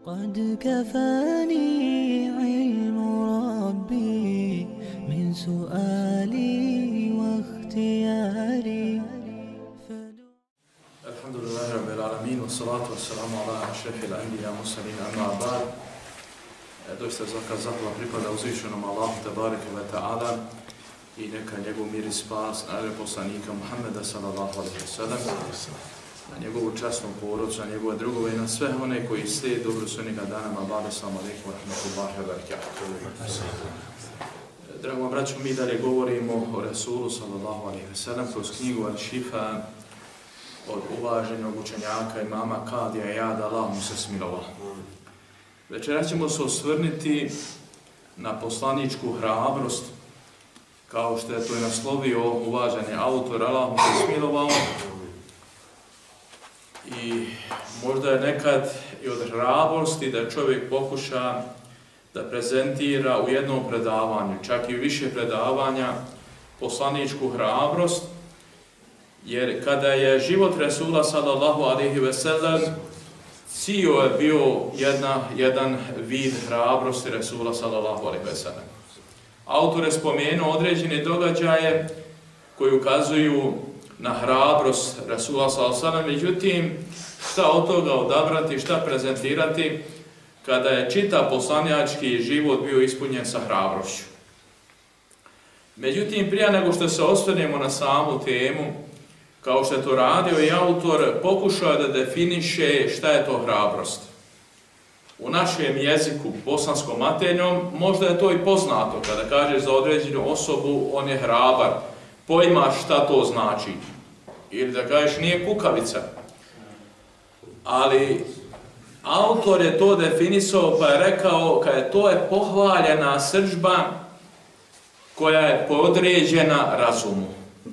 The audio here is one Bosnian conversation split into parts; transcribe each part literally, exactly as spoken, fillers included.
قد كفاني علم ربي من سؤالي واختياري. الحمد لله رب العالمين والصلاة والسلام على أشرف الأنبياء والمرسلين أما بعد. Doista svaka zahvala pripada uzvišenom Allahu tebareke ve ta'ala i neka njegov mir i spas na poslanika Muhammeda sallallahu alejhi ve sellem, na njegovu časnu porodicu, na njegove drugove i na sve one koji slijede dobro sunniga dana. Ba'd, assalamu alejkum wa rahmatullahi wa barakatuh. Drago braćo, mi dalje govorimo o Resulu sallallahu alejhi ve sellem kroz knjigu Al-Šifa od uvaženog učenjaka imama Kadija Iyada, Allah mu se smilovao. Večeras ćemo se osvrniti na poslaničku hrabrost, kao što je to i naslovio uvaženi autor, Allah mu se smilovao. I možda je nekad i od hrabrosti da čovjek pokuša da prezentira u jednom predavanju, čak i u više predavanja, poslaničku hrabrost, jer kada je život Resula sallallahu alejhi ve sellem, cijel je bio jedna, jedan vid hrabrosti Resula sallallahu alejhi ve sellem. Autor je spomenuo određene događaje koji ukazuju na hrabrost Resula sallallahu alejhi ve sellem, međutim, šta od toga odabrati, šta prezentirati kada je čitav poslanjački život bio ispunjen sa hrabrošću. Međutim, prije nego što se osvrnemo na samu temu, kao što je to radio i autor, pokušao da definiše šta je to hrabrost. U našem jeziku, bosanskom materinjom, možda je to i poznato, kada kažeš za određenu osobu, on je hrabar, pojmaš šta to znači. Ili da kažeš nije kukavica. Ali autor je to definisao pa je rekao kada je to je pohvaljena srdžba koja je podređena razumu.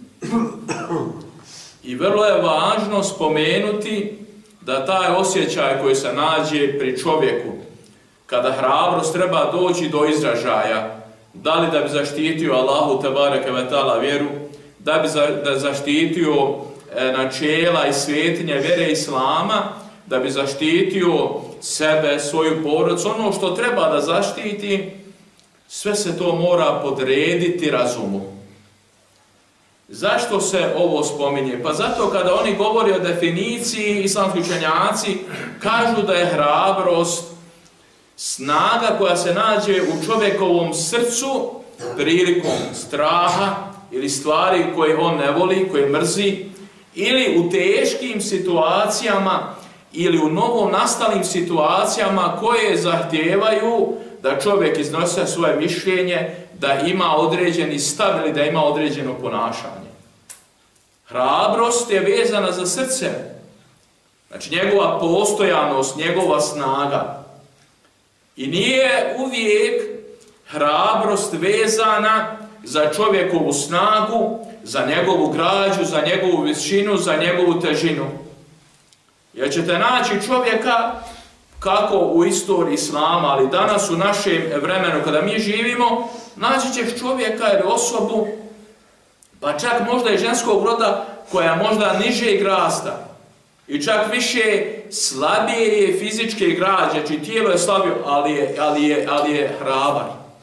I vrlo je važno spomenuti da taj osjećaj koji se nađe pri čovjeku, kada hrabrost treba doći do izražaja, da li da bi zaštitio Allahu tebareke ve ta'ala vjeru, da bi za, da zaštitio e, načela i svetinje vjere Islama, da bi zaštitio sebe, svoju porodicu, ono što treba da zaštiti, sve se to mora podrediti razumu. Zašto se ovo spominje? Pa zato kada oni govore o definiciji, islamski učenjaci kažu da je hrabrost snaga koja se nađe u čovjekovom srcu prilikom straha ili stvari koje on ne voli, koje mrzi, ili u teškim situacijama ili u novom nastalim situacijama koje zahtijevaju da čovjek iznose svoje mišljenje, da ima određeni stav ili da ima određeno ponašanje. Hrabrost je vezana za srce. Znači njegova postojanost, njegova snaga. I nije uvijek hrabrost vezana za čovjekovu snagu, za njegovu građu, za njegovu visinu, za njegovu težinu. Jer ćete naći čovjeka kako u istoriji Islama, ali danas u našem vremenu kada mi živimo, naći ćeš čovjeka ili osobu, pa čak možda i ženskog roda, koja možda nižeg rasta i čak više slabije je fizičke građe, znači tijelo je slabije, ali je, ali je, ali je hrabar.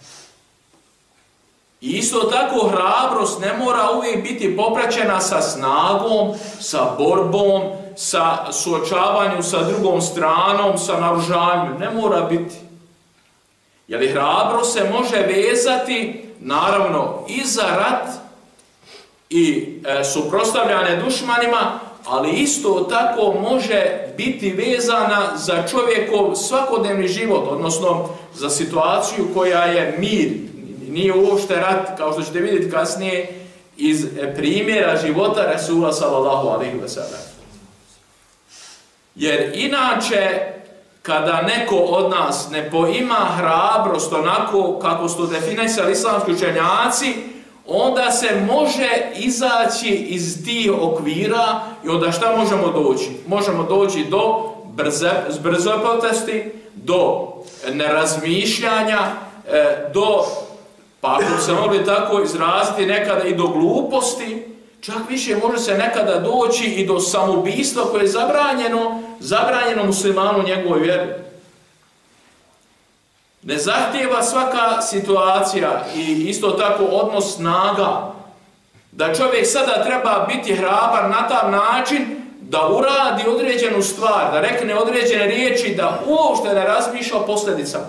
I isto tako hrabrost ne mora uvijek biti popraćena sa snagom, sa borbom, sa suočavanjem sa drugom stranom, sa naoružanjem. Ne mora biti. Jer hrabrost se može vezati, naravno, i za rat i e, suprotstavljanje dušmanima, ali isto tako može biti vezana za čovjekov svakodnevni život, odnosno za situaciju koja je mir. Nije uopšte rat, kao što ćete vidjeti kasnije, iz primjera života Resula sallallahu alejhi ve sellem. Jer inače, kada neko od nas ne poima hrabrost onako kako su to definisali islamski učenjaci, onda se može izaći iz tih okvira i onda šta možemo doći? Možemo doći do brze, brzopotosti, do nerazmišljanja, do, pa ako se mogli tako izraziti, nekada i do gluposti, čak više može se nekada doći i do samoubistva koje je zabranjeno, zabranjeno muslimanu u njegovoj vjeri. Ne zahtijeva svaka situacija i isto tako odnos snaga. Da čovjek sada treba biti hrabar na taj način da uradi određenu stvar, da rekne određene riječi, da uopšte ne razmišlja o posljedicama.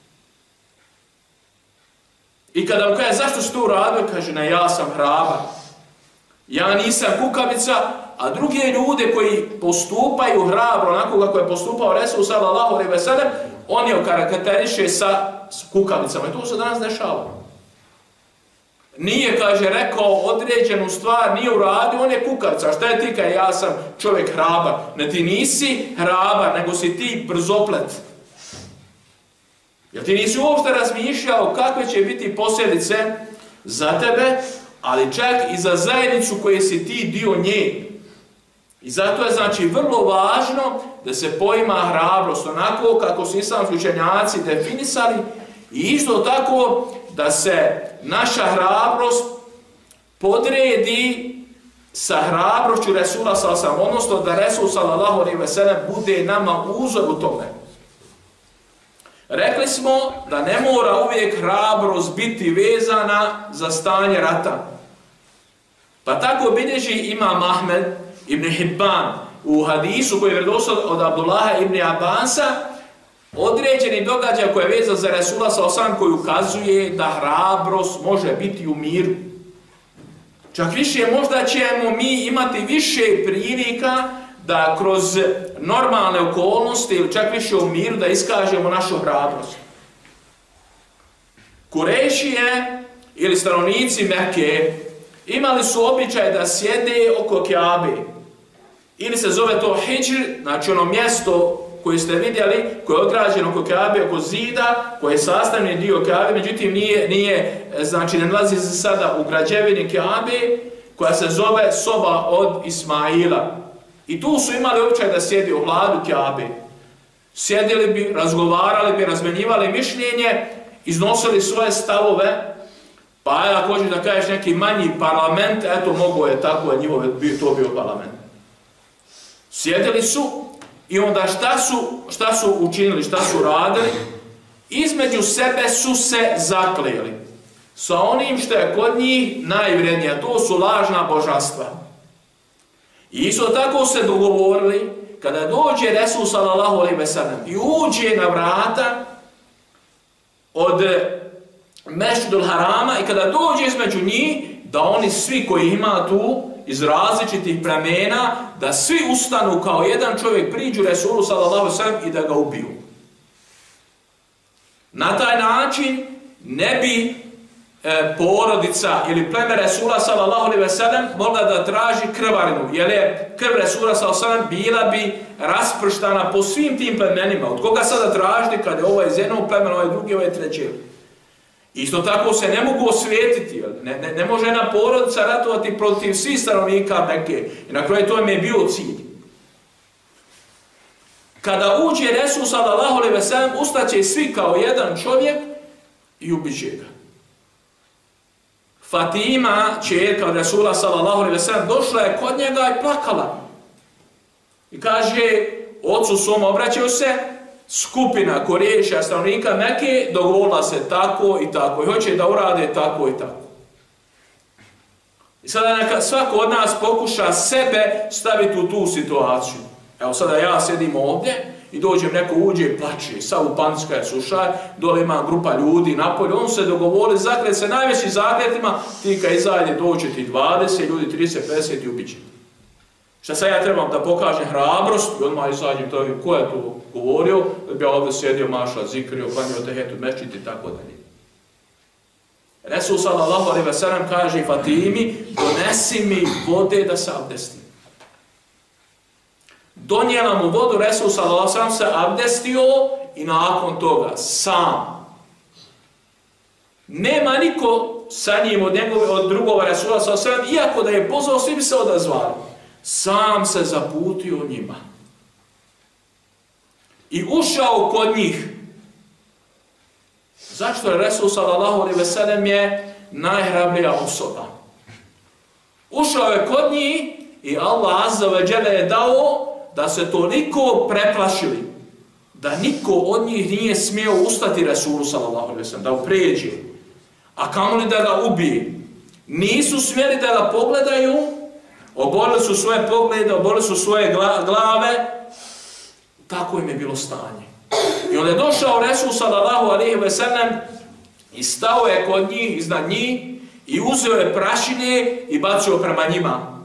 I kada mu kaže zašto si to uradio, kaže ne, ja sam hrabar. Ja nisam kukavica, a druge ljude koji postupaju hrabro, onako kako je postupao Resul sallallahu alejhi ve sellem, on je okarakteriše sa kukavicama. I to se danas dešava. Nije, kaže, rekao određenu stvar, nije uradio, on je kukavica. Šta je ti kaj, ja sam čovjek hrabar? Ne, ti nisi hrabar, nego si ti brzoplet. Jer ti nisi uopšte razmišljao kakve će biti posljedice za tebe, ali čak i za zajednicu koje si ti dio nje. I zato je, znači, vrlo važno da se poima hrabrost onako kako su islamski učenjaci definisali i isto tako da se naša hrabrost podredi sa hrabrošću Resula sallallahu alejhi ve sellem, odnosno da Resul sallallahu alejhi ve sellem bude nama uzor u tome. Rekli smo da ne mora uvijek hrabrost biti vezana za stanje rata. Pa tako bilježi imam Ahmed ibn Hibban u hadisu koji je vjerodostojno od Abdullaha ibn Abbasa određeni događaj koji je vezan za Resula sallallahu alejhi ve sellem koji ukazuje da hrabrost može biti u miru. Čak više možda ćemo mi imati više prilika da kroz normalne okolnosti ili čak više u miru da iskažemo našu hrabrost. Kurejšije ili stanovnici Mekke imali su običaj da sjede oko Kjabe. Ili se zove to Hidžr, znači ono mjesto koje ste vidjeli, koje je ograđeno oko Kjabe, oko zida, koje je sastavni dio Kjabe, međutim nije, nije, znači ne nalazi se sada u građevini Kjabe, koja se zove soba od Ismaila. I tu su imali običaj da sjedi u hladu Kjabe. Sjedili bi, razgovarali bi, razmenjivali mišljenje, iznosili svoje stavove, pa ako hoćeš da kažeš neki manji parlament, eto mogo je tako, je njihov to bio parlament. Sjedili su i onda šta su, šta su učinili, šta su radili? Između sebe su se zakleli sa onim što je kod njih najvrednije, to su lažna božanstva. I isto tako se dogovorili, kada dođe Resul sallallahu alejhi ve sellem i uđe na vrata od Mešidul Harama i kada dođe između njih, da oni svi koji ima tu iz različitih plemena, da svi ustanu kao jedan čovjek, priđu Resulu sallallahu alejhi ve sellem i da ga ubiju. Na taj način ne bi e, porodica ili pleme Resula sallallahu alejhi ve sellem mogla da traži krvarinu, jer je krv Resula sallallahu alejhi ve sellem bila bi rasprštana po svim tim plemenima. Od koga sada tražiti kad je ovaj iz jednog plemena, ovaj drugi, ovaj treći? Isto tako se ne mogu osvijetiti, ne, ne, ne može jedna porodica ratovati protiv svih stanovnika Mekke. I na kraju to im je bio cilj. Kada uđe Resul sallallahu alejhi ve sellem, ustaće svi kao jedan čovjek i ubiće ga. Fatima, ćerka od Resula sallallahu alejhi ve sellem, došla je kod njega i plakala. I kaže, ocu svom obraćaju se, skupina Kurejša stanovnika Mekke dogovorila se tako i tako i hoće da urade tako i tako. I sada neka svako od nas pokuša sebe staviti u tu situaciju. Evo sada ja sedim ovdje i dođem, neko uđe i plače, sav u panička je sušaj, dole ima grupa ljudi napolje, on se dogovori, zaklet se najvećim zakletima, ti kad izađe dođe ti dvadeset ljudi, trideset, pedeset i ubiće. Šta sad ja trebam da pokažem hrabrost i odmah izađem to, ko je to govorio, da bi ja ovdje sjedio, mašla, zikrio, klanio tehetu, mečit i tako dalje. Resul sallallahu alejhi ve sellem kaže Fatimi, donesi mi vode da se abdestim. Donijela mu vodu, Resul sallallahu alejhi ve sellem se abdestio i nakon toga sam. Nema niko sa njim od, njegove, od drugova Resula sallallahu alejhi ve sellem, iako da je pozvao, svi bi se odazvali. Sam se zaputio njima. I ušao kod njih. Zašto je Resul sallallahu alejhi ve sellem je najhrabrija osoba? Ušao je kod njih i Allah azza ve dželle je dao da se toliko preplašili, da niko od njih nije smio ustati Resulu sallallahu alejhi ve sellem, da upređe, a kamoli da ga ubije. Nisu smjeli da ga pogledaju, oborili su svoje poglede, oborili su svoje glave, tako im je bilo stanje. I onda je došao Resul sallallahu alejhi ve sellem i stao je kod njih, iznad njih, i uzeo je prašine i bacio prema njima.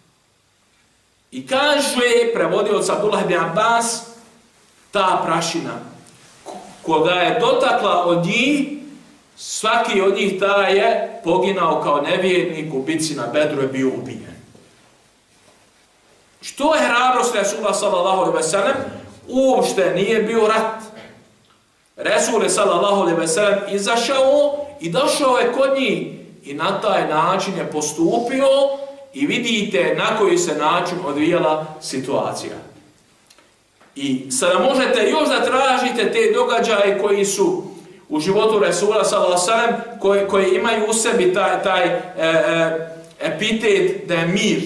I kaže, prevodio od Abdullah ibn Abbas, ta prašina koga je dotakla od njih, svaki od njih ta je poginao kao nevjernik, u bitci na Bedru je bio ubijen. Što je hrabrost Resula sallallahu alejhi ve sellem? Uopšte nije bio rat. Resul je sallallahu alejhi ve sellem izašao i došao je kod njih i na taj način je postupio i vidite na koji se način odvijala situacija. I sada možete još da tražite te događaje koji su u životu Resula sallallahu alejhi ve sellem, koji, koji imaju u sebi taj, taj e, e, epitet da je mir.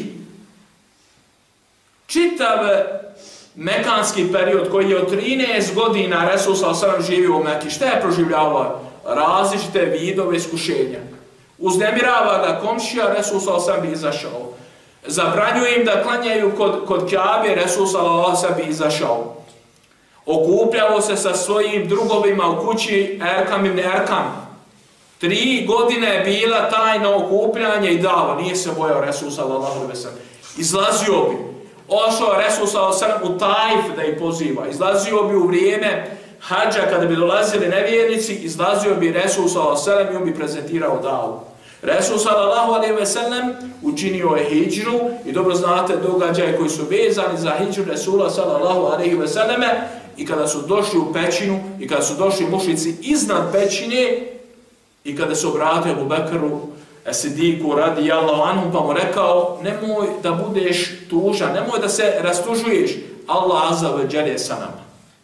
Čitav mekanski period koji je od trinaest godina Resul sallallahu alejhi ve sellem živio u Meki, šta je proživljavao? Različite vidove iskušenja. Uznemirava ga komšija, Resul sallallahu alejhi ve sellem bi izašao. Zabranjuje im da klanjaju kod, kod Kjabe, Resul sallallahu alejhi ve sellem bi izašao. Okupljao se sa svojim drugovima u kući Erkam ibn Erkam. Tri godine je bila tajno okupljanje i dava, nije se bojao Resul sallallahu alejhi ve sellem. Izlazio bi. Ošao Resul sallallahu alejhi ve sellem u Taif da ih poziva. Izlazio bi u vrijeme hadža kada bi dolazili nevjernici, izlazio bi Resul sallallahu alejhi ve sellem i on bi prezentirao davu. Resul sallallahu alejhi ve sellem učinio je hidžru i dobro znate događaje koji su vezani za hidžru Resula sallallahu alejhi ve selleme i kada su došli u pećinu i kada su došli mušrici iznad pećine i kada se obratio Abu Bekru Esidiku radijallahu anhu pa mu rekao nemoj da budeš tužan, nemoj da se rastužuješ, Allah azza ve dželle je sa nama.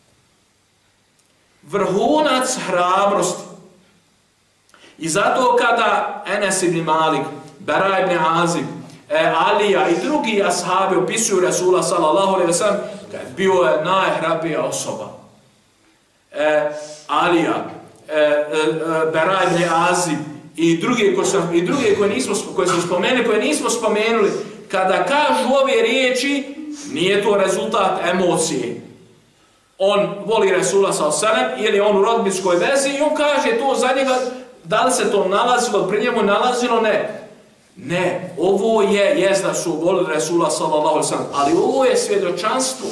Vrhunac hrabrosti. I zato kada Enes ibn Malik, Bara ibn Azib, e, Alija i drugi ashabi opisuju Resula sallallahu alejhi ve sellem, bio je najhrabrija osoba. E, Alija, e, e, Bara ibn Azib i druge koje, sam, i druge koje, nismo, koje smo spomenuli, koje nismo spomenuli, kada kažu ove riječi, nije to rezultat emocije. On voli Resula sallallahu alejhi ve sellem ili on u rodbinskoj vezi i on kaže to za njega. Da li se to nalazilo, pri njemu nalazilo? Ne. Ne, ovo je, jest da su volili Resula sallallahu alejhi ve sellem, ali ovo je svjedočanstvo.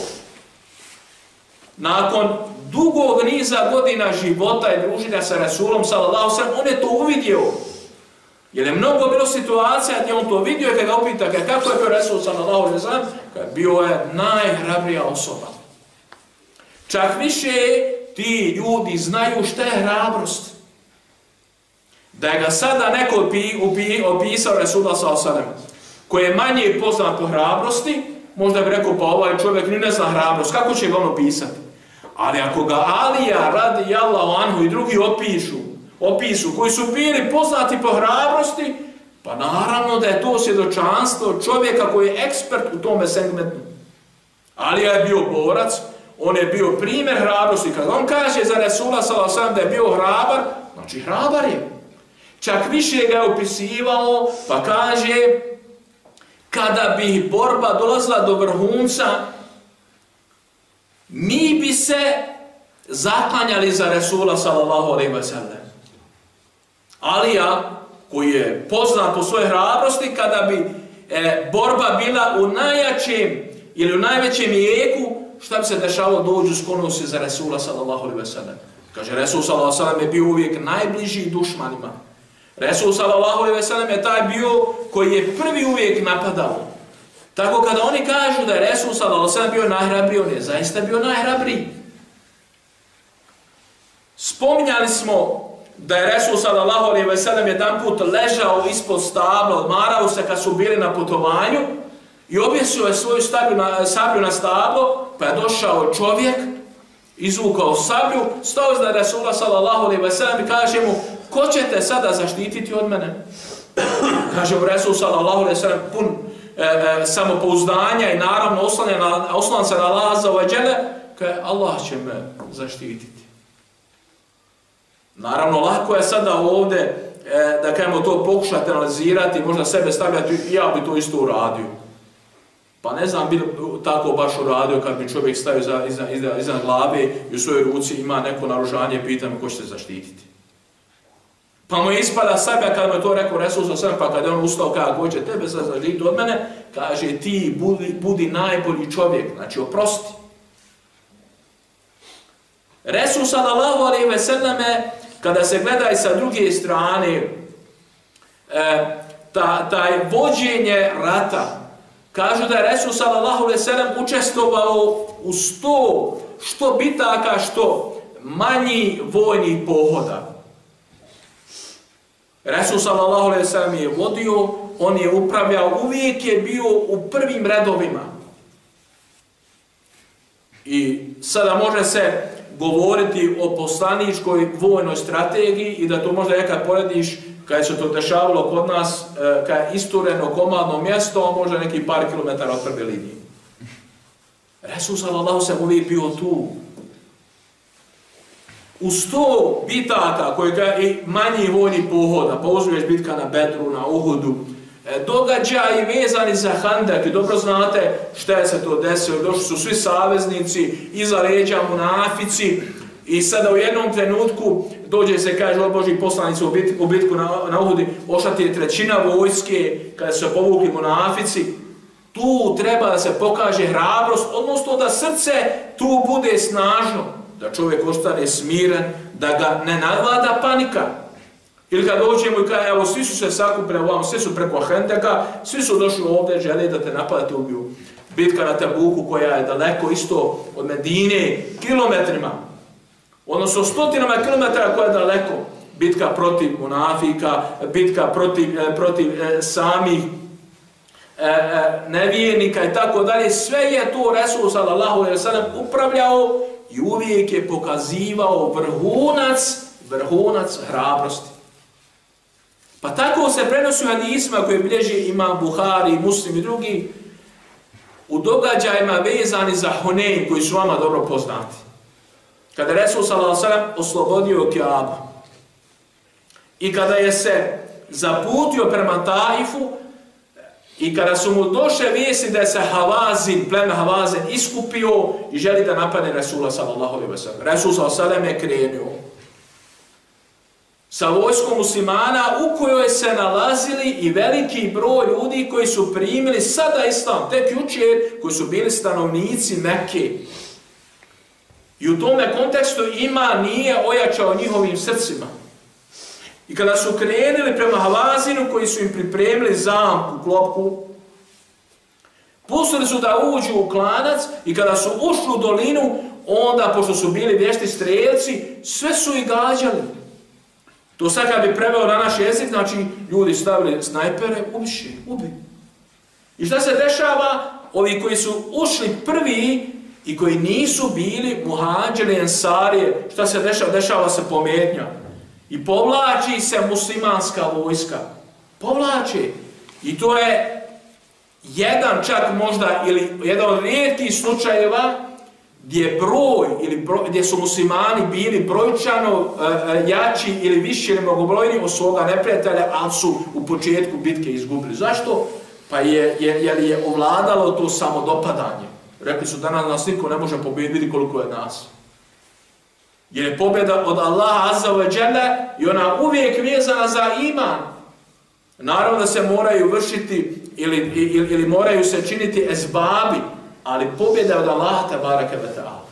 Nakon dugog niza godina života i druženja sa Resulom sallallahu alejhi ve sellem, on je to uvidio. Jer je mnogo bilo situacija gdje on to vidio i kada ga upita kako je bio Resul sallallahu alejhi ve sellem, bio je najhrabrija osoba. Čak više ti ljudi znaju šta je hrabrost. Da je ga sada neko opi, opi, opisao Resula sallallahu alejhi ve sellem, koji je manje poznat po hrabrosti, možda bi rekao pa ovaj čovjek ni ne zna hrabrost, kako će ga on opisati? Ali ako ga Alija radijallahu anhu i drugi opišu, opisu, koji su bili poznati po hrabrosti, pa naravno da je to svjedočanstvo čovjeka koji je ekspert u tome segmentu. Alija je bio borac, on je bio primjer hrabrosti. Kad on kaže za Resula sallallahu alejhi ve sellem da je bio hrabar, znači hrabar je. Čak više ga je opisivao, pa kaže, kada bi borba dolazila do vrhunca, mi bi se zaklanjali za Resula sallallahu alejhi ve sellem. Alija, koji je poznat po svojoj hrabrosti, kada bi e, borba bila u najjačem ili u najvećem jeku, šta bi se dešavalo, dođu sklonu se za Resula sallallahu alejhi ve sellem. Kaže, Resul sallallahu alejhi ve sellem je bio uvijek najbliži dušmanima. Resul sallallahu alejhi ve sellem je taj bio koji je prvi uvijek napadao. Tako kada oni kažu da je Resul sallallahu alejhi ve sellem bio najhrabriji, on je zaista bio najhrabriji. Spominjali smo da je Resul sallallahu alejhi ve sellem jedan put ležao ispod stabla, odmarao se kad su bili na putovanju i objesio je svoju sablju na, sablju na stablo, pa je došao čovjek, izvukao sablju, stao iznad Resula sallallahu alejhi ve sellem i kaže mu, ko će te sada zaštititi od mene? Kaže mu Resul sallallahu alejhi ve sellem pun e, e, samopouzdanja i naravno oslan se na Allaha azza wa dželle, Kaj Allah će me zaštititi. Naravno, lako je sada ovdje, e, da kajemo to pokušati analizirati, možda sebe stavljati, ja bi to isto uradio. Pa ne znam, bi tako baš uradio kad bi čovjek stavio za, iza, iza, iza glave i u svojoj ruci ima neko naružanje i pita me ko će se zaštititi. Pa mu ispada sebe kad mu je to rekao Resul sa svem, pa kad je on ustao kada ko će tebe sad zaštititi od mene, kaže ti budi, budi najbolji čovjek, znači oprosti. Resul sallallahu alejhi ve selleme, kada se gleda i sa druge strane, e, ta, taj vođenje rata, kažu da je Resul sallallahu alejhi ve sellem učestvovao u sto što bitaka, što manji vojnih pohoda. Resul sallallahu alejhi ve sellem je vodio, on je upravljao, uvijek je bio u prvim redovima. I sada može se govoriti o poslaničkoj vojnoj strategiji i da to možda nekad porediš kada se to dešavalo kod nas, kada je istureno komadno mjesto, možda neki par kilometara od prve linije. Resul sallallahu alejhi ve sellem uvijek bio tu. U sto bitaka koji ga i manji vojni pohoda, pa uzmeš bitka na Bedru, na Uhudu, događaji vezani za Handak, i dobro znate šta je se to desilo, došli su svi saveznici, iza leđa munafici, i sada u jednom trenutku dođe se, kaže od Božih poslanica u bitku, u bitku na, na Uhudi, ošla je trećina vojske, kada su se povukli munafici. Tu treba da se pokaže hrabrost, odnosno da srce tu bude snažno, da čovjek ostane smiren, da ga ne nadvlada panika. Ili kad dođemo i kaže, evo, svi su se sakupili ovamo, svi su preko Hendeka, svi su došli ovdje, žele da te napadate, ubiju. Bitka na Tabuku koja je daleko isto od Medine, kilometrima, odnosno stotinama kilometara koja je daleko. Bitka protiv munafika, bitka protiv, eh, protiv eh, samih eh, eh, nevjernika i tako dalje. Sve je to Resul sallallahu alejhi ve sellem upravljao i uvijek je pokazivao vrhunac, vrhunac hrabrosti. Pa tako se prenosi u hadisima koje bilježi Imam Buhari, Muslim i drugi, u događajima vezani za Hunein, koji su vama dobro poznati. Kada je Resul sallallahu alejhi ve sellem oslobodio Kjabu i kada je se zaputio prema Taifu i kada su mu došle vijesti da je se Havazin, pleme Havazin iskupio i želi da napadne Resula sallallahu alejhi ve sellem. Resul sallallahu alejhi ve sellem je krenuo sa vojskom muslimana u kojoj se nalazili i veliki broj ljudi koji su primili sada islam, tek jučer, koji su bili stanovnici Mekke. I u tome kontekstu iman nije ojačao njihovim srcima. I kada su krenuli prema Havazinu, koji su im pripremili zamku, klopku, pustili su da uđu u klanac i kada su ušli u dolinu, onda, pošto su bili vješti strelci, sve su ih gađali. To sad kad bi preveo na naš jezik, znači ljudi stavili snajpere, ubiši, ubi. I šta se dešava? Ovi koji su ušli prvi i koji nisu bili muhadžiri ensarije, šta se dešava? Dešava se pometnja. I povlači se muslimanska vojska. Povlači. I to je jedan čak možda, ili jedan od rijetkih slučajeva gdje broj, ili broj, gdje su muslimani bili brojčano uh, jači ili više ili mnogobrojni od svoga neprijatelja, ali su u početku bitke izgubili. Zašto? Pa je, je, jer je ovladalo to samodopadanje. Rekli su danas nas niko ne može pobjediti, vidi koliko je nas. Jer je pobjeda od Allaha azza wa jalla i ona uvijek vezana za iman. Naravno da se moraju vršiti ili, ili, ili moraju se činiti esbabi, ali pobjeda od Allaha tabaraka wa ta'ala.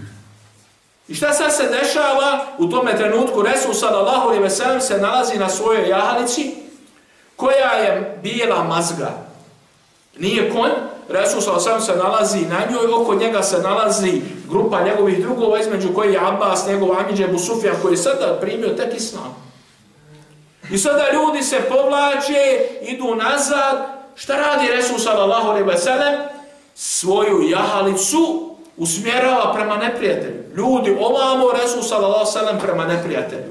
I šta sad se dešava? U tome trenutku Resul sallallahu alejhi ve sellem se nalazi na svojoj jahalici koja je bila mazga. Nije konj, Resul sallallahu alejhi ve sellem se nalazi na njoj, oko njega se nalazi grupa njegovih drugova, između koji je Abbas, njegov amidž Ebu Sufjan, koji je sada primio tek islam. I sada ljudi se povlače, idu nazad. Šta radi Resul sallallahu alejhi ve sellem? Svoju jahalicu usmjerava prema neprijatelju. Ljudi ovamo, Resul sallallahu alejhi ve sellem prema neprijatelju.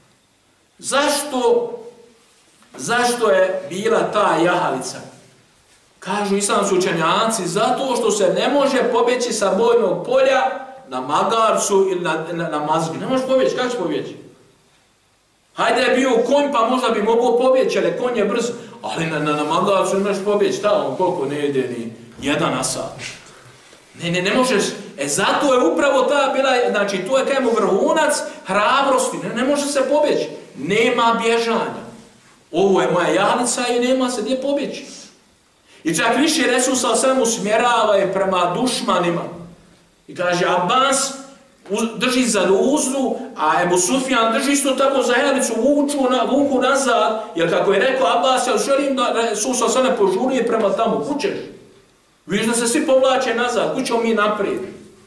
Zašto? Zašto je bila ta jahalica? Kažu islamski učenjaci, zato što se ne može pobjeći sa bojnog polja na magarcu ili na, na, na mazgi. Ne možeš pobjeći, kako će pobjeći? Hajde je bio konj, pa možda bi mogao pobjeći, ali konj je brzo. Ali na, na, na magarcu ne možeš pobjeći, šta on, koliko ne ide ni jedan na sat. Ne, ne, ne možeš. E zato je upravo ta bila, znači to je kajemo vrhunac hrabrosti, ne, ne može se pobjeći. Nema bježanja. Ovo je moja jahnica i nema se gdje pobjeći. I čak više Resul sallallahu alejhi ve sellem usmjerava je prema dušmanima. I kaže, Abbas drži za uzdu, a Ebu Sufjan drži isto tako za jahnicu, vuku, na, vuku nazad, jer kako je rekao Abbas, ja želim da Resul sallallahu alejhi ve sellem požuruje prema tamo, kućeš. Vidiš da se svi povlače nazad, kućemo mi naprijed.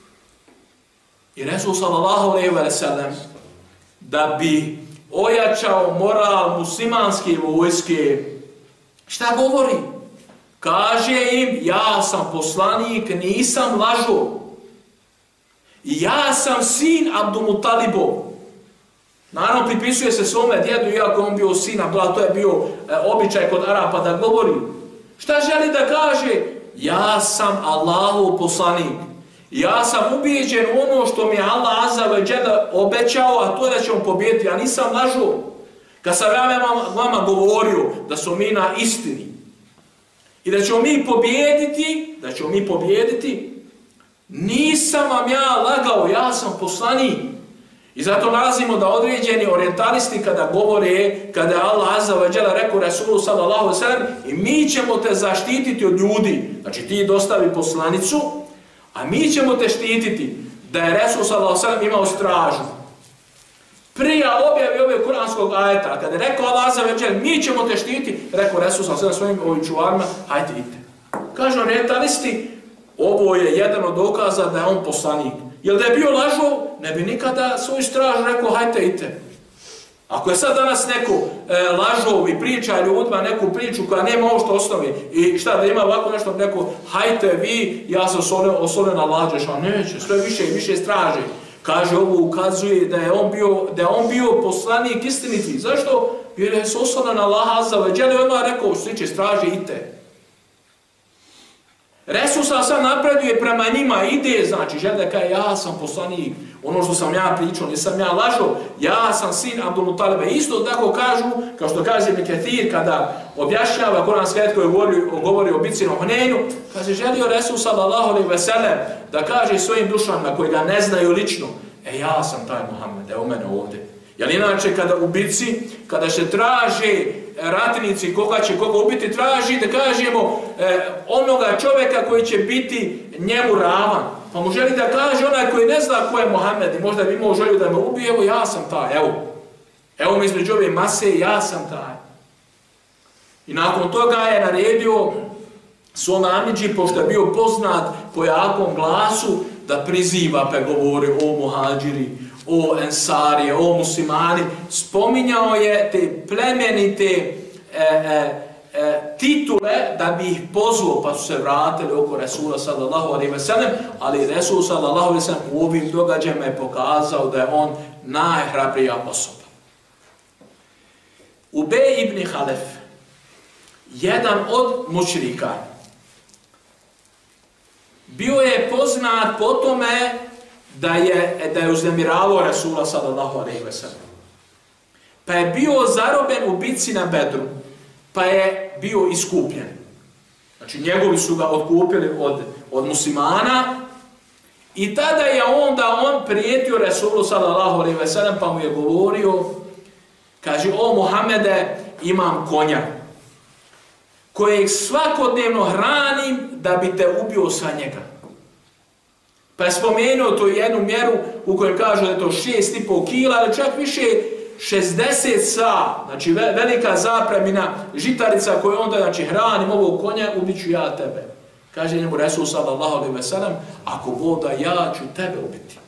I Resul sallallahu alejhi ve sellem, da bi ojačao moral muslimanske vojske, šta govori? Kaže im, ja sam poslanik, nisam lažo. I ja sam sin Abdulmutalibov. Naravno, pripisuje se svome djedu, iako on bio sin Abdullah, to je bio e, običaj kod Arapa da govori. Šta želi da kaže? Ja sam Allahov poslanik. Ja sam ubijeđen u ono što mi je Allah azza ve dželle obećao, a to je da ćemo pobijediti. Ja nisam lažo. Kad sam ja vama govorio da smo mi na istini i da ćemo mi pobijediti, da ćemo mi pobijediti, nisam vam ja lagao, ja sam poslanik. I zato nalazimo da određeni orientalisti kada govore, kada je Allah azza ve dželle rekao Resulu sallallahu alejhi ve sellem, i mi ćemo te zaštititi od ljudi. Znači ti dostavi poslanicu, a mi ćemo te štititi. Da je Resul sallallahu alejhi ve sellem imao stražu. Prije objave ove kuranskog ajeta, kada je rekao Allah azza ve dželle, mi ćemo te štititi, rekao Resul sallallahu alejhi ve sellem svojim ovim čuvarima, hajte idite. Kažu orientalisti, ovo je jedan od dokaza da je on poslanik. Jer da je bio lažov, ne bi nikada svoju stražu rekao, hajte idite. Ako je sad danas neko e, lažov i priča ljudima neku priču koja nema ovo što osnovi i šta da ima ovako nešto neko, hajte vi, ja sam osolio, osolio na lađeš, a neće, sve više i više straže. Kaže, ovo ukazuje da je on bio, da je on bio poslanik istiniti. Zašto? Jer je se osolio na Allaha azza ve dželle, on je rekao, što tiče straže, idite. Resul sam napreduje prema njima, ide, znači, žele da kaže, ja sam poslanik, ono što sam ja pričao, nisam ja lažao, ja sam sin Abdulmutaliba. Isto tako kažu, kao što kaže Ibn Kathir, kada objašnjava kuranski ajet koji govori, govori o bici na Huneinu, kaže, želio Resul sallallahu alejhi ve sellem da kaže svojim dušama koji ga ne znaju lično, e, ja sam taj Muhammed, evo mene ovdje. Jer inače, kada u bici, kada se traže ratnici koga će koga ubiti, traži da kažemo e, onoga čovjeka koji će biti njemu ravan. Pa mu želi da kaže onaj koji ne zna ko je Muhammed i možda bi imao želju da me ubije, evo ja sam taj, evo. Evo mi između ove mase, ja sam taj. I nakon toga je naredio svom amidži, pošto je bio poznat po jakom glasu, da priziva, pa govori o muhađiri, o ensarije, o muslimani, spominjao je te plemenite e, e, e, titule da bi ih pozvao, pa su se vratili oko Resula sallallahu alejhi ve sellem, ali Resul sallallahu alejhi ve sellem u ovim događajima je pokazao da je on najhrabrija osoba. Ubej ibn Halef, jedan od mušrika, bio je poznat po tome da je, da je uznemiravao Resula sallallahu alejhi ve sellem. Pa je bio zaroben u bitci na Bedru, pa je bio iskupljen. Znači njegovi su ga otkupili od, od muslimana i tada je onda on prijetio Resulu sallallahu alejhi ve sellem, pa mu je govorio, kaže, o Muhammede, imam konja kojeg svakodnevno hranim da bi te ubio sa njega. Pa je spomenuo to jednu mjeru u kojem kaže da je to šest i pol kila, ali čak više šezdeset sa, znači velika zapremina žitarica koju onda znači, hranim ovog konja, ubit ću ja tebe. Kaže njemu Resul sallallahu alejhi ve sellem, ako Bog da, ja ću tebe ubiti.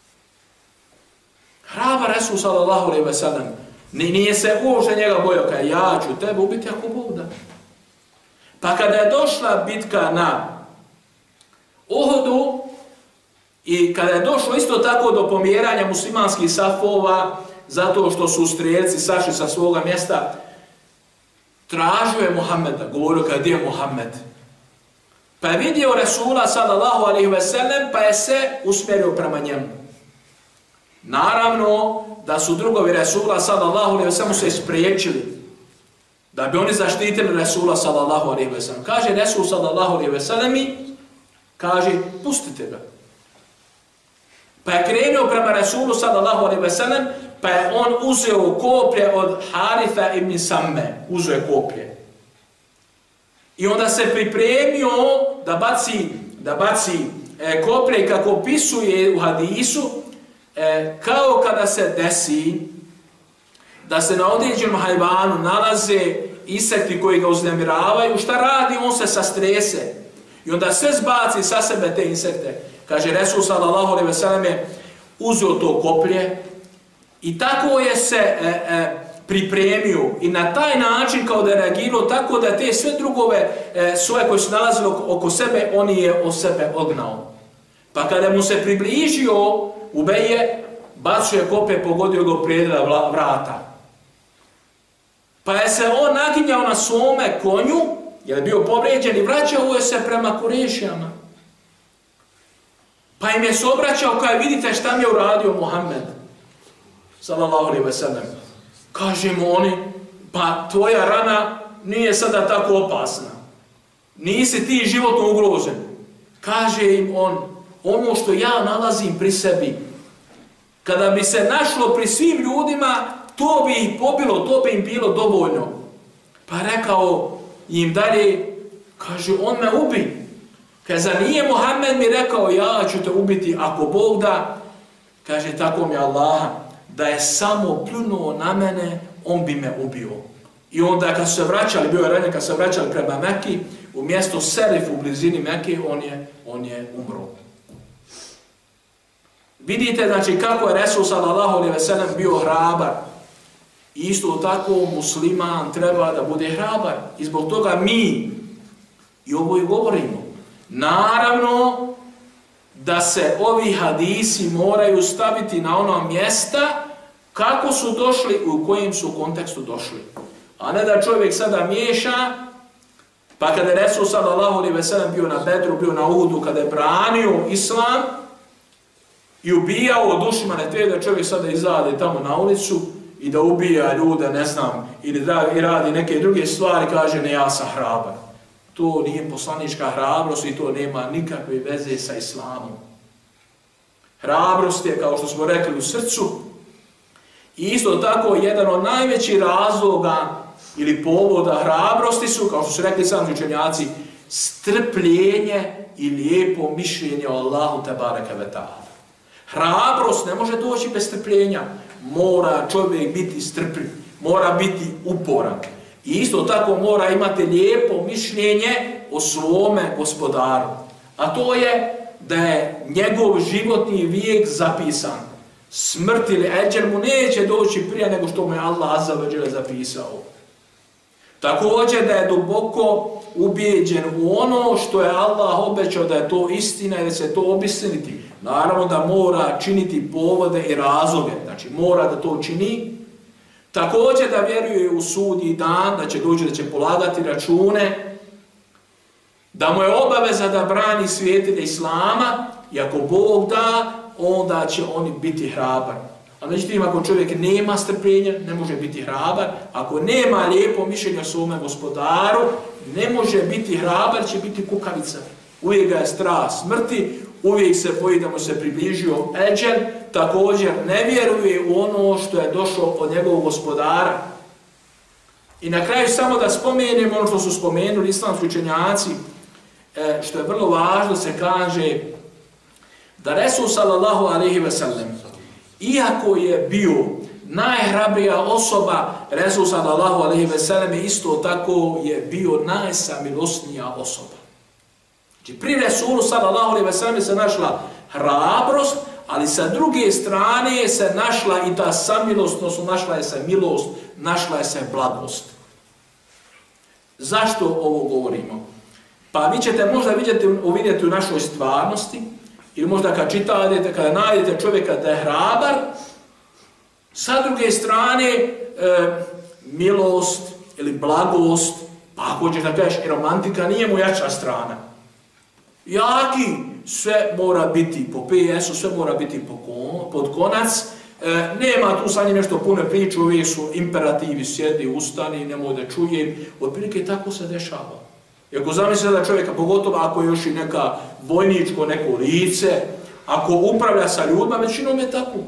Hrabar Resul sallallahu alejhi ve sellem, nije se uopšte njega bojao, kaže ja ću tebe ubiti ako Bog da. Pa kada je došla bitka na Uhudu, i kada je došlo isto tako do pomjeranja muslimanskih safova, zato što su strijelci sašli sa svoga mjesta, tražio je Muhammeda, govorio kada je Muhammed. Pa je vidio Resula sallallahu alejhi ve sellem, pa je se usmjerio prema njemu. Naravno da su drugovi Resula sallallahu alejhi ve sellem se ispriječili da bi oni zaštitili Resula sallallahu alejhi ve sellem. Kaže Resul sallallahu alejhi ve sellem, kaže pustite ga. Pa je krenuo prema Resulu sallallahu alejhi ve sellem, pa je on uzeo koplje od Haritha ibn Samme, uzeo je koplje. I onda se pripremio da baci, da baci e, koplje, kako opisuje u hadisu, e, kao kada se desi da se na određenom hajvanu nalaze insekti koji ga uznemiravaju, šta radi? On se sastrese i onda sve zbaci sa sebe te insekte. Kaže Resul sallallahu alejhi ve sellem je uzeo to koplje i tako je se e, e, pripremio i na taj način kao da je reagirao tako da te sve drugove e, svoje koje su nalazili oko, oko sebe, oni je o sebe ognao. Pa kada mu se približio, Ubej bacio je koplje, pogodio ga u predela vrata. Pa je se on naginjao na svome konju, jer je bio povrijeđen i vraćao je se prema Kurešijama. Pa im je se obraćao, kao vidite šta mi je uradio Muhammed, sallallahu alejhi ve sellem. Kaže mu oni, pa tvoja rana nije sada tako opasna. Nisi ti životno ugrožen. Kaže im on, ono što ja nalazim pri sebi, kada bi se našlo pri svim ljudima, to bi ih pobilo, to bi im bilo dovoljno. Pa rekao im dalje, kaže, on me ubi. Kaže, nije Muhammed mi rekao, ja ću te ubiti ako Bog da. Kaže, tako mi Allaha, da je samo pljunuo na mene, on bi me ubio. I onda kad su se vraćali, bio je ranije, kad su se vraćali prema Meki, u mjesto Serif u blizini Meki, on je, on je umro. Vidite, znači, kako je Resul sallallahu alejhi ve sellem bio hrabar. Isto tako musliman treba da bude hrabar. I zbog toga mi i ovo i govorimo. Naravno da se ovi hadisi moraju staviti na ono mjesta kako su došli i u kojem su kontekstu došli. A ne da čovjek sada miješa, pa kada je Resul sallallahu alejhi ve sellem bio na Bedru, bio na Uhudu, kada je branio islam i ubijao od dušima, ne treba da čovjek sada izade tamo na ulicu i da ubija ljude, ne znam, ili da i radi neke druge stvari, kaže ne, ja sam hrabar. To nije poslanička hrabrost i to nema nikakve veze sa islamom. Hrabrost je, kao što smo rekli, u srcu. I isto tako, jedan od najvećih razloga ili povoda hrabrosti su, kao što su rekli sami učenjaci, strpljenje i lijepo mišljenje o Allahu tebareke ve taala. Hrabrost ne može doći bez strpljenja. Mora čovjek biti strpljiv, mora biti uporan. I isto tako mora imati lijepo mišljenje o svome gospodaru. A to je da je njegov životni vijek zapisan. Smrt ili eđer mu neće doći prije nego što mu je Allah azza ve dželle zapisao. Također da je duboko ubijeđen u ono što je Allah obećao da je to istina i da se to obistiniti. Naravno da mora činiti povode i razloge, znači mora da to čini. Također da vjeruje u sudnji dan, da će doći, da će polagati račune, da mu je obaveza da brani svijetilje Islama i ako Bog da, onda će oni biti hrabar. A međutim, ako čovjek nema strpljenja, ne može biti hrabar. Ako nema lijepo mišljenja o svome gospodaru, ne može biti hrabar, će biti kukavica. Uvijek ga je strah smrti, uvijek se boji da mu se približio eđel, također ne vjeruje u ono što je došlo od njegovog gospodara. I na kraju samo da spomenemo ono što su spomenuli islamski učenjaci, što je vrlo važno, se kaže da Resul sallallahu alejhi ve sellem, iako je bio najhrabrija osoba, Resul sallallahu alejhi ve sellem isto tako je bio najsamilosnija osoba. Znači, pri Resulu sallallahu alejhi ve sellem se našla hrabrost, ali sa druge strane se našla i ta samilost, odnosno našla je se milost, našla je se blagost. Zašto ovo govorimo? Pa vi ćete možda vidjeti, uvidjeti u našoj stvarnosti, ili možda kad čitate, kada najdete čovjeka da je hrabar, sa druge strane e, milost ili blagost, pa ako hoćeš da kažeš i romantika, nije mu jača strana. jaki, sve mora biti po P S-u, sve mora biti pod konac. E, nema tu sa njim nešto puno priče, uvijek su imperativi, sjedi, ustani, nemoj da čujem. Otprilike tako se dešava. I ako zamislite da čovjeka, pogotovo ako je još i neka vojničko, neko lice, ako upravlja sa ljudima, većinom je tako.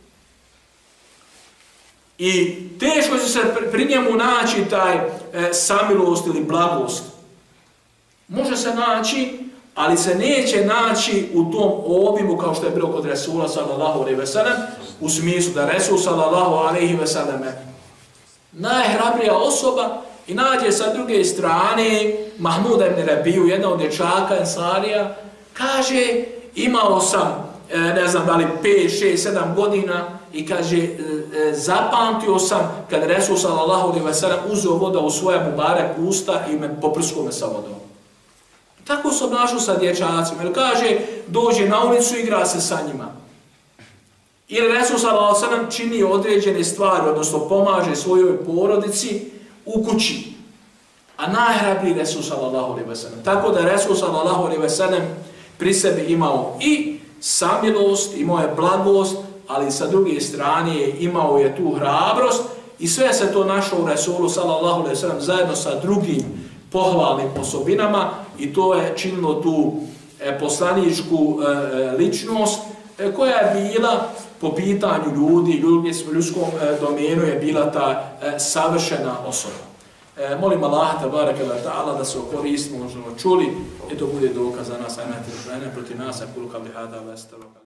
I teško će se pri njemu naći taj e, samilost ili blagost. Može se naći, ali se neće naći u tom obimu kao što je bilo kod Resula sallallahu alejhi ve sellem, u smislu da Resul sallallahu alejhi ve sellem najhrabrija osoba i nađe sa druge strane Mahmuda ibn Rabiju, jedna od dječaka Ensarija, kaže imao sam ne znam da li pet, šest, sedam godina i kaže zapamtio sam kad Resul sallallahu alejhi ve sellem uzeo voda u svoje mubarek usta i me poprskao me sa vodom. Tako se obnašao sa dječacima, jer kaže, dođe na ulicu i igra se sa njima. Ili Resul sallallahu alejhi ve sellem čini određene stvari, odnosno pomaže svojoj porodici u kući. A najhrabriji Resul sallallahu alejhi ve sellem. Tako da Resul sallallahu alejhi ve sellem pri sebi imao i samilost, imao je blagost, ali sa druge strane imao je tu hrabrost i sve se to našlo u Resulu sallallahu alejhi ve sellem zajedno sa drugim pohvalnim osobinama i to je činilo tu e, poslaničku e, ličnost e, koja je bila po pitanju ljudi, u ljudskom e, domenu je bila ta e, savršena osoba. E, molim Allah tabaraka wa ta'ala da se koristimo, možemo čuli i to bude dokaz za nas, a ne protiv nas, a kulu kao li hada,